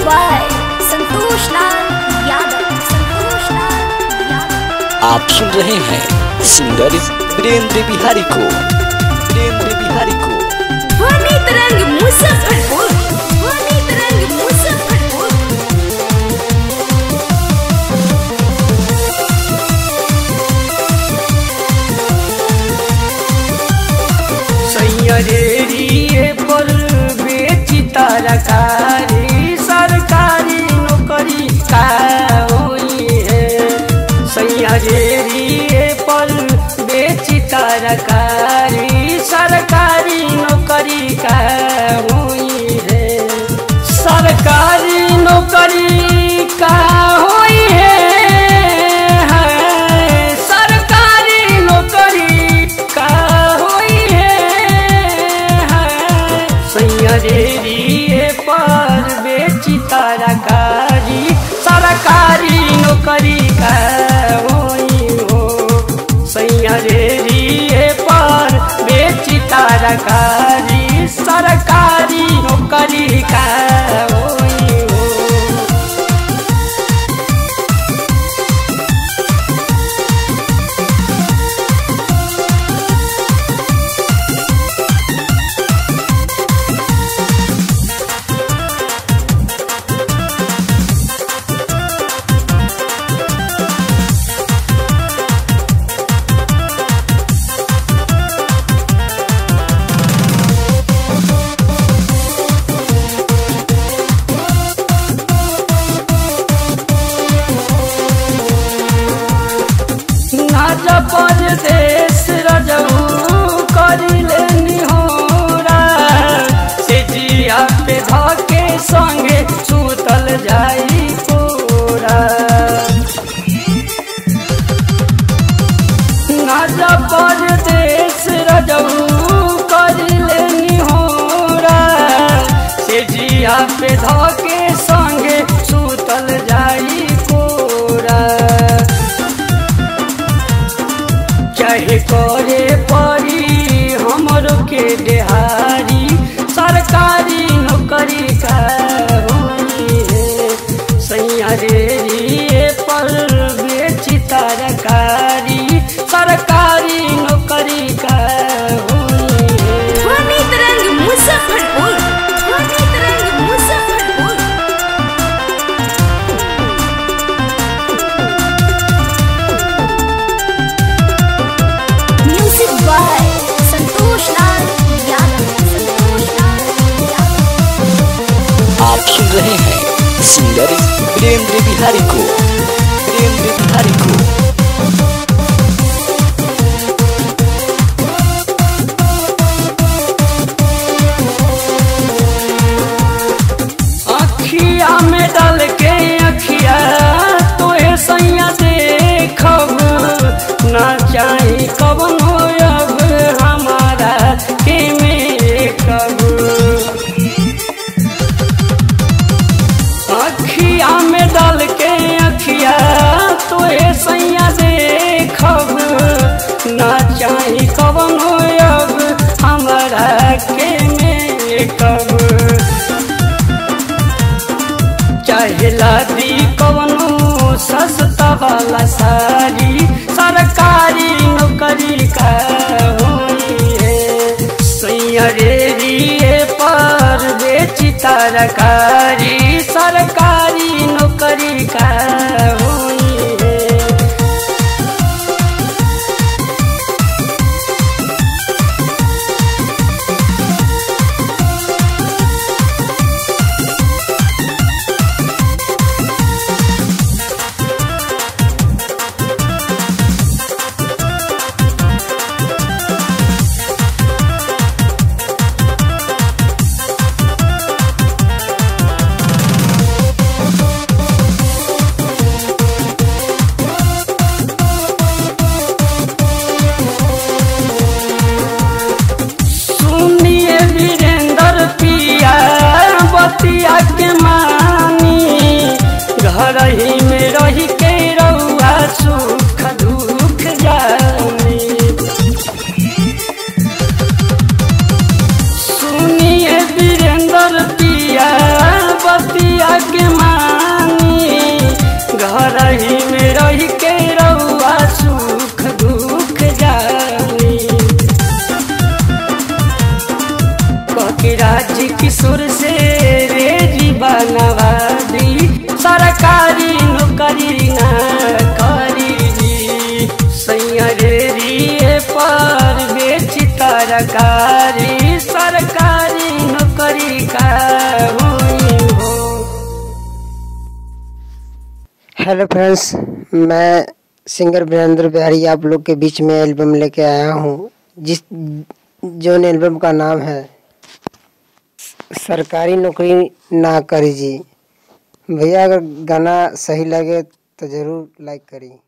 By Santosh Lal Yadav. आप सुन रहे हैं सिंगर वीरेंद्र बिहारी को। ध्वनि तरंग मुजफ्फरपुर। सैयरे पर बेची तरकारी सरकारी नौकरी का होई है। सैयरे पर बेची तरकारी सरकारी नौकरी का होई है। सरकारी नौकरी का होई है। सरकारी नौकरी का होई है। सैयरे पर बेची तरकारी सरकारी नौकरी का होई हो। सैयरे पर बेची तरकारी सरकारी नौकरी का होई हो। परदेश रजऊ करिले निहोरा से जिया पे धके संगे सुतल जाई कोरा। नाजा परदेश रजऊ करिले निहोरा से जिया पे धके संगे सुतल जाई कोरा। चाहे करे परी हमरो के देहारी सरकारी नौकरी का होई है। सैयरे पर बेची तरकारी सरकारी नौकरी का होई है। ध्वनि तरंग मुजफ्फरपुर। Music by Santosh Lal Yadav. आप सुन रहे हैं सिंगर वीरेंद्र बिहारी को। अखिया में डाल के अखिया तोहे सैया देखब ना चाही कवन हो अब हमारा के में कब। अखिया में डाल के अखिया तोहे सैया देखब ना चाही कवन हो अब हमारा के में कब। चाहेला दी कवनो सस्ता वाला सारी सरकारी नौकरी का होई है। सैयरे पर बेची तरकारी सरकारी नौकरी का होई है। फेरी पर बेची तरकारी सरकारी नौकरी का हुई हो। हेलो फ्रेंड्स, मैं सिंगर वीरेंद्र बिहारी आप लोग के बीच में एल्बम लेके आया हूँ जो एल्बम का नाम है सरकारी नौकरी ना करी जी। भैया अगर गाना सही लगे तो ज़रूर लाइक करिए।